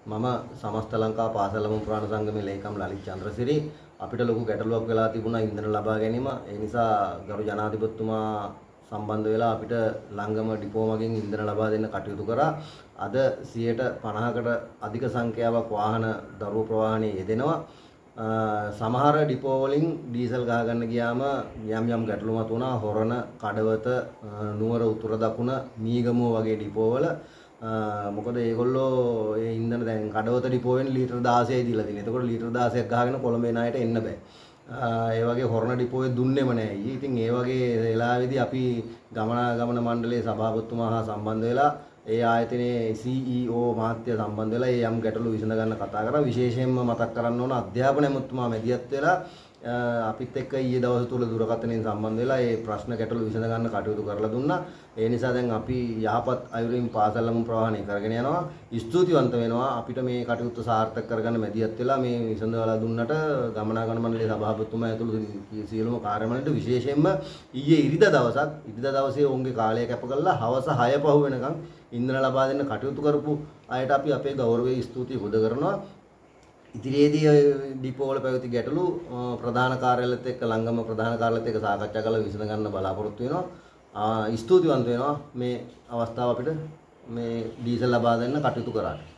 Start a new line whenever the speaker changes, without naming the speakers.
මම සමස්ත ලංකා පාසලම පුරාණ සංගමේ ලේකම් ලලිත් චන්ද්‍රසිරි අපිට ලොකු ගැටලුවක් වෙලා තිබුණා ඉන්ධන ලබා ගැනීම. ඒ නිසා ගරු ජනාධිපතිතුමා සම්බන්ධ වෙලා අපිට ලංගම ඩිපෝ මගින් ඉන්ධන ලබා දෙන්න කටයුතු කරා. අද 50%කට අධික සංඛ්‍යාවක් වාහන දරුවෝ ප්‍රවාහනයේ යෙදෙනවා. සමහර ඩිපෝ වලින් ඩීසල් ගහ ගන්න ගියාම යම් ගැටලු මතුවුණා. හොරණ, කඩවත, නුවර උතුර දකුණ, මීගමුව වගේ ඩිපෝ වල මොකද ඒගොල්ලෝ ඒ ඉන්ධන දැන් කඩවත ඩිපෝවෙන් ලීටර් 16යි දීලා තියෙනවා. එතකොට ලීටර් 16ක් ගහගෙන කොළඹේ ණයට එන්න බෑ. ඒ වගේ හොරණ ඩිපෝවේ දුන්නෙම නෑ. ඉතින් ඒ වගේ වෙලාවේදී අපි ගමනාගමන මණ්ඩලයේ සභාපතිතුමා හා සම්බන්ධ වෙලා ඒ ආයතනයේ CEO මහත්මයා සම්බන්ධ වෙලා ඒ යම් ගැටලු විසඳ ගන්න කතා කරා. විශේෂයෙන්ම මතක් කරන්න ඕන අධ්‍යාපන ඇමතුමා මැදිහත් වෙලා අපිත් එක්ක ඊයේ දවස් තුල දුරකථනයෙන් සම්බන්ධ වෙලා ඒ ප්‍රශ්න ගැටලු විසඳ ගන්න කටයුතු කරලා දුන්නා. ඒ නිසා දැන් අපි යහපත් අයුරින් පාසල්ලම ප්‍රවාහනය කරගෙන යනවා. ස්තුතිවන්ත වෙනවා අපිට මේ කටයුත්ත සාර්ථක කරගන්න මැදිහත් වෙලා මේ විසඳවලා දුන්නට ගමනාගමන මණ්ඩලයේ සභාපතිතුමා ඇතුළු සියලුම කාර්ය මණ්ඩලයට විශේෂයෙන්ම ඊයේ ඉරිදා දවසේ ඔවුන්ගේ කාලය කැප කරලා හවස 6 පහු වෙනකන් ඉන්ධන ලබා දෙන්න කටයුතු කරපු අයට අපි අපේ ගෞරවයේ ස්තුතිය පුද කරනවා. ඉදිරියේදී ඩිපෝ වල පැවති ගැටලු ප්‍රධාන කාර්යාලයත් එක්ක ලංගම ප්‍රධාන කාර්යාලයත් එක්ක සාකච්ඡා කරලා විසඳ ගන්න බලාපොරොත්තු වෙනවා. ස්තුතිවන්ත වෙනවා මේ අවස්ථාව අපිට මේ ඩීසල් ලබා දෙන්න කටයුතු කරාට.